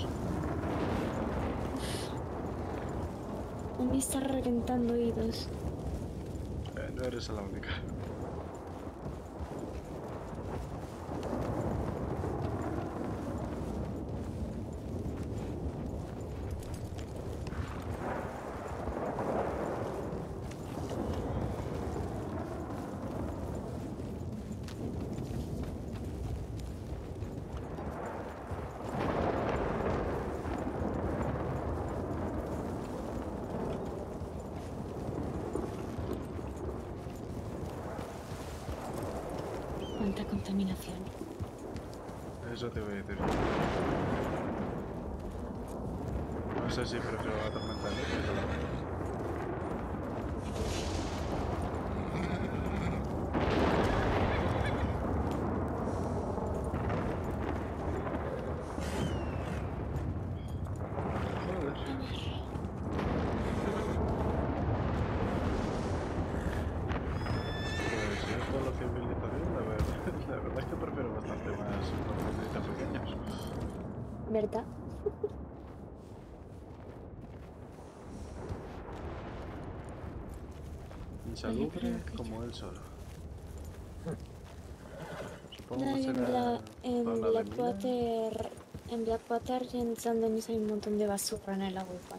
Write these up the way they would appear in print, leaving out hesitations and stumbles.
oídos. A mí está reventando oídos. No eres la única. Cuánta contaminación. Eso te voy a decir. No sé si prefiero la tormenta eléctrica o la... La verdad es que prefiero bastante más los tormentas pequeños. ¿Verdad? Insalubre creo que como él solo. Supongo ya que será en zona de mina. Blackwater, en Blackwater y en San Denis hay un montón de basura en el agua igual.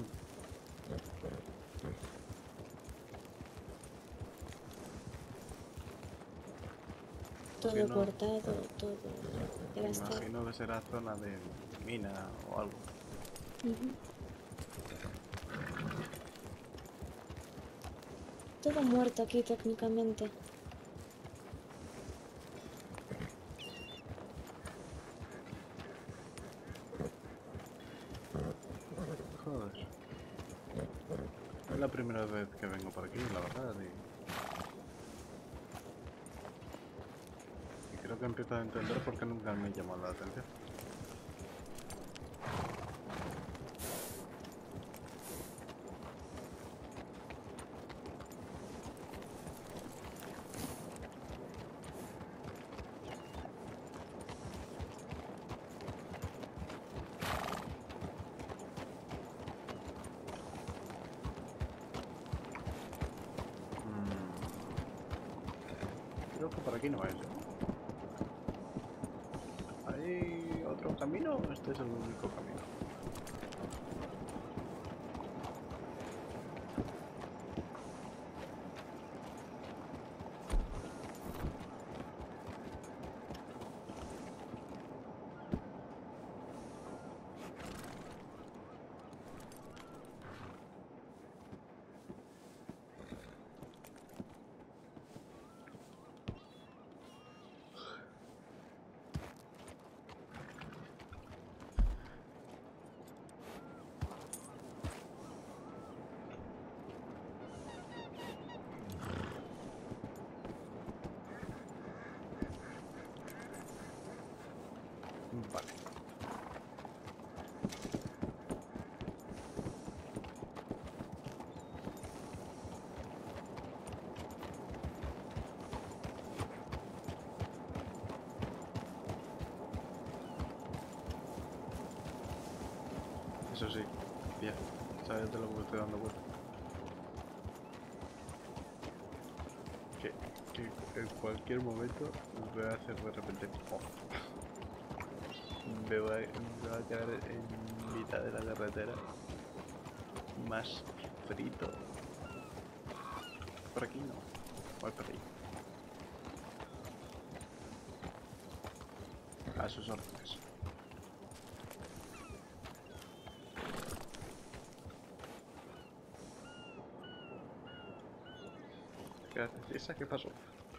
Que Todo no, cortado, todo me devastado. imagino que será zona de mina o algo. Ujú. Todo muerto aquí técnicamente. Joder. Es la primera vez que vengo por aquí, la verdad. Y creo que empiezo a entender por qué nunca me llamó la atención. Creo que por aquí no es, ¿eh? ¿Hay otro camino? Este es el único camino. Vale. Eso sí, bien. ¿Sabes de lo que me estoy dando cuenta? Que en cualquier momento voy a hacer de repente ¡pum! Me va a quedar en mitad de la carretera más frito. Por aquí no. Voy por ahí. A sus órdenes. ¿Qué haces? ¿Esa qué pasó?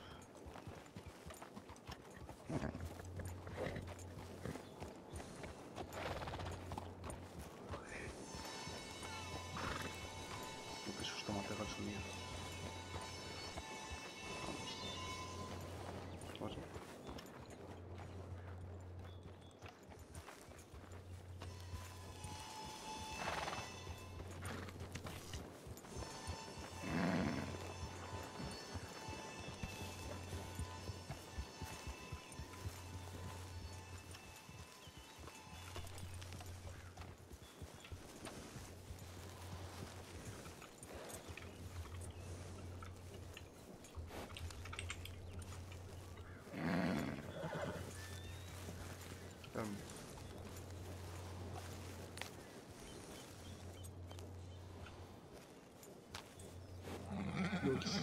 Qué susto me ha pegado el sonido. Vamos.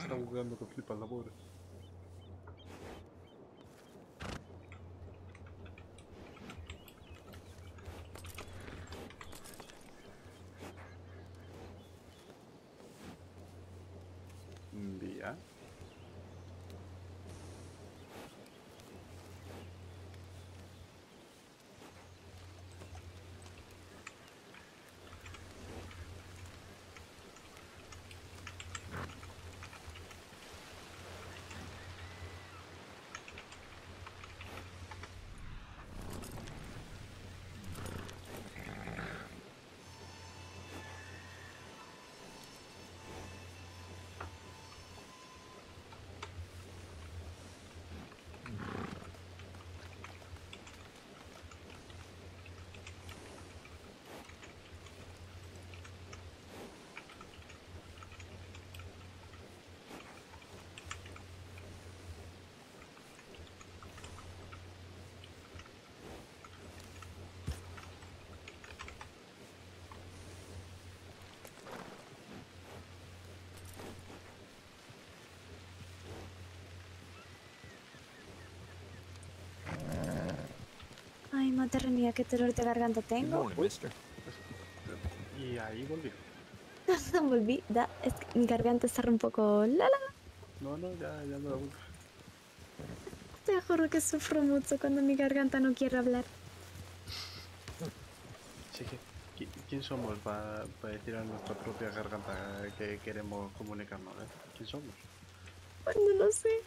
está bugueando que flipas la pobre. Vía. Ay, madre mía, qué dolor de garganta Good tengo. morning, mister. Y ahí volví. Volví, es que mi garganta está un poco... No, no, ya me da vuelta. Te juro que sufro mucho cuando mi garganta no quiere hablar. Sí que, ¿quién somos para decir a nuestra propia garganta que queremos comunicarnos, eh? ¿Quién somos? Pues no lo sé.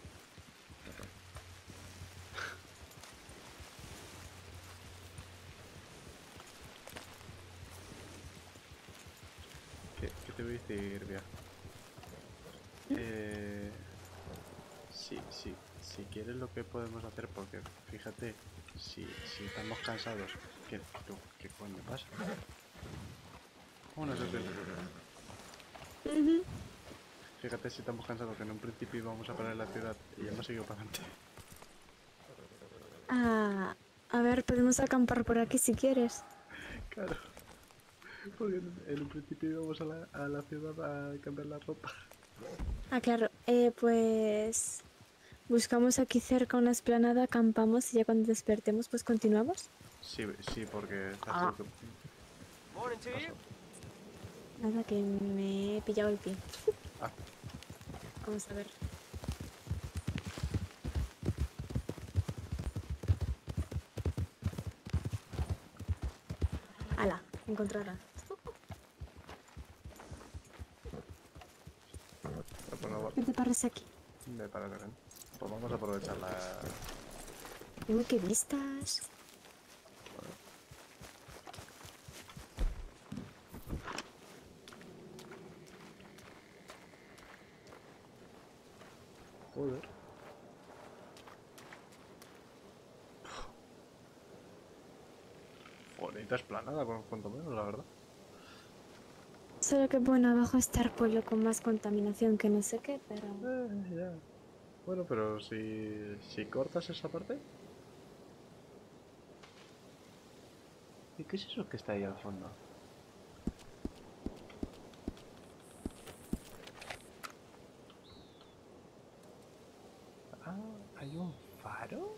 ¿Qué te voy a decir, Bea? Si quieres lo que podemos hacer, porque fíjate, si estamos cansados, ¿qué coño pasa? Una serpiente. Ujú. Fíjate si estamos cansados, que en un principio íbamos a parar en la ciudad y hemos seguido para adelante. Ah, a ver, podemos acampar por aquí si quieres. Claro, porque en un principio íbamos a la ciudad a cambiar la ropa. Ah, claro. Pues buscamos aquí cerca una explanada, acampamos y ya cuando despertemos, pues continuamos. Sí, porque casi Ah. lo que Morning to you. pasó. Nada, que me he pillado el pie. Ah, Vamos a ver. Ala, encontrarla. pues no, ¿Qué te parece aquí? me parece bien. Pues vamos a aprovechar la... Uy, qué vistas. Joder. Bonita esplanada, cuanto menos, la verdad. Solo que bueno, abajo está el pueblo con más contaminación que no sé qué, pero... Ya. Bueno, pero si cortas esa parte... ¿Y qué es eso que está ahí al fondo? Ah, ¿hay un faro?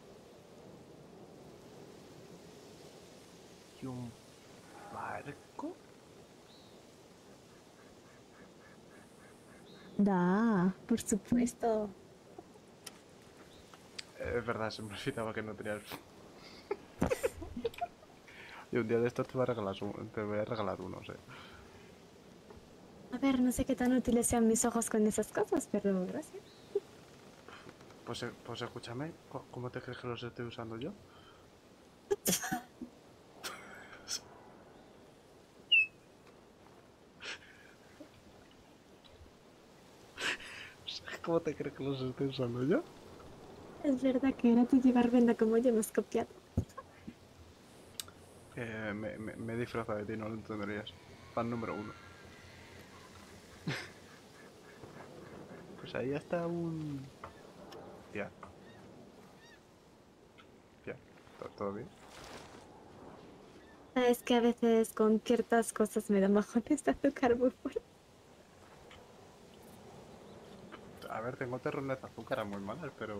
¿Y un barco? Da, por supuesto. Es verdad, se me olvidaba que no tenía el... Y un día de estos te voy a regalar, te voy a regalar unos, A ver, no sé qué tan útiles sean mis ojos con esas cosas, pero gracias. Pues escúchame, ¿cómo te crees que los estoy usando yo? ¿Cómo te crees que los estoy usando yo? Es verdad que ahora tú llevar venda como yo me has copiado. Me he disfrazado de ti, no lo entenderías. Fan número 1. Pues ahí está un... Tía. Tía, ¿todo bien? Es que a veces con ciertas cosas me dan bajones de azúcar muy fuerte. ver, tengo terrones de azúcar muy malas, pero...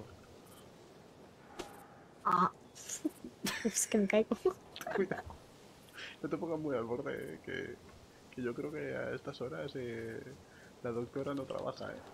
Ah. Es que me caigo. Cuidado. No te pongas muy al borde, que yo creo que a estas horas la doctora no trabaja, ¿eh?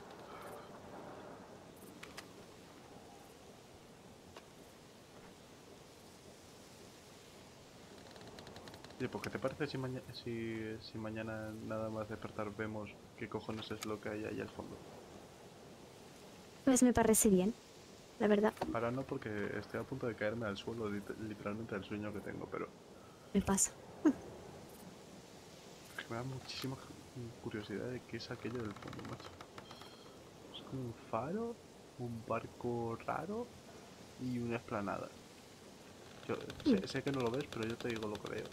Oye, pues ¿qué te parece si mañana nada más despertar vemos qué cojones es lo que hay ahí al fondo? Pues me parece bien, la verdad. Ahora no, porque estoy a punto de caerme al suelo, literalmente del sueño que tengo, pero Me pasa. es que me da muchísima curiosidad de qué es aquello del fondo, macho. Es como un faro, un barco raro y una explanada. Yo sé que no lo ves, pero yo te digo lo que veo.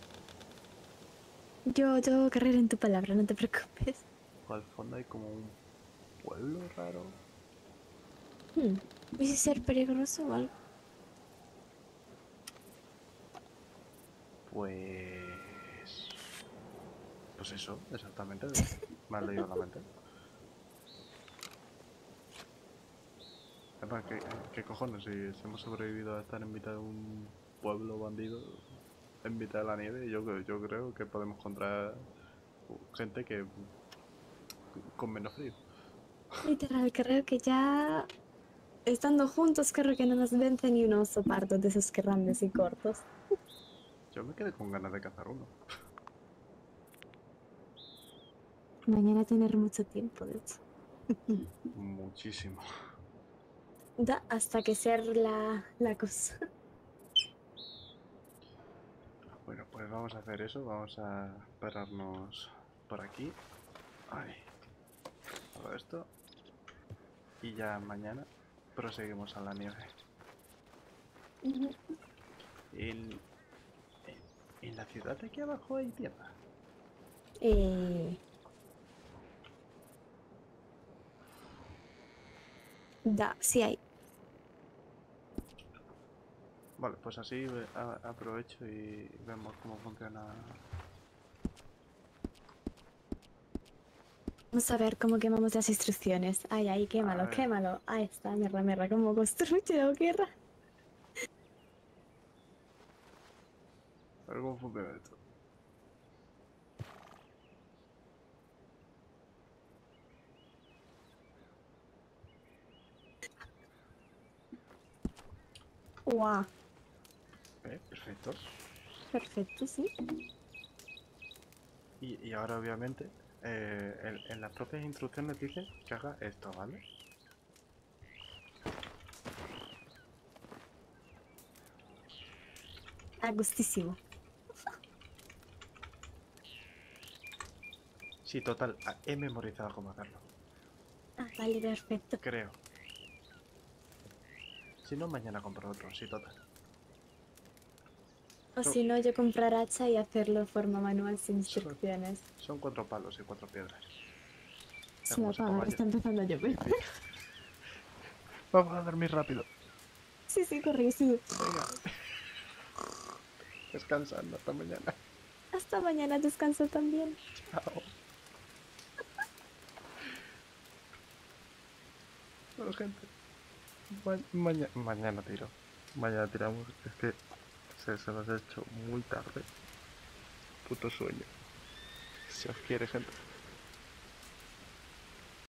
Yo tengo que creer en tu palabra, no te preocupes. Al fondo hay como un pueblo raro. ¿Puede ser peligroso o algo? Pues... Pues eso, exactamente. Me has leído la mente. Además, ¿qué cojones? Si hemos sobrevivido a estar en mitad de un pueblo bandido, en mitad de la nieve, yo creo que podemos encontrar gente que con menos frío. Literal, creo que ya estando juntos, creo que no nos vence ni un oso pardo de esos grandes y cortos. Yo me quedé con ganas de cazar uno. Mañana tener mucho tiempo, de hecho. Muchísimo. Da hasta que ser la cosa. Bueno, pues vamos a hacer eso. Vamos a pararnos por aquí. Ay, todo esto. Y ya mañana proseguimos a la nieve. En, en la ciudad de aquí abajo hay tienda. Eh, sí hay. Vale, pues así aprovecho y vemos cómo funciona. Vamos a ver cómo quemamos las instrucciones. Ay, ay, A quémalo, ver, quémalo. Ahí está, mierda, cómo construye la guerra. a ver cómo funciona esto. Guau, Perfecto. perfecto, sí. Y ahora obviamente en las propias instrucciones dice que haga esto, ¿vale? A gustísimo. Sí, total, he memorizado cómo hacerlo. Ah, vale, perfecto. Creo. Si no, mañana compro otro, sí, total. O Son, si no, yo comprar hacha y hacerlo de forma manual sin son, instrucciones. son 4 palos y 4 piedras. Ya Se va a como se apagar, ponga está empezando a llover. Vamos a dormir rápido. Sí, sí, corre, sí. Venga. Descansando hasta mañana. Hasta mañana, descanso también. Chao. Bueno, gente. Mañana tiro. Mañana tiramos. Es que se nos ha hecho muy tarde. Puto sueño. Si os quiere, gente.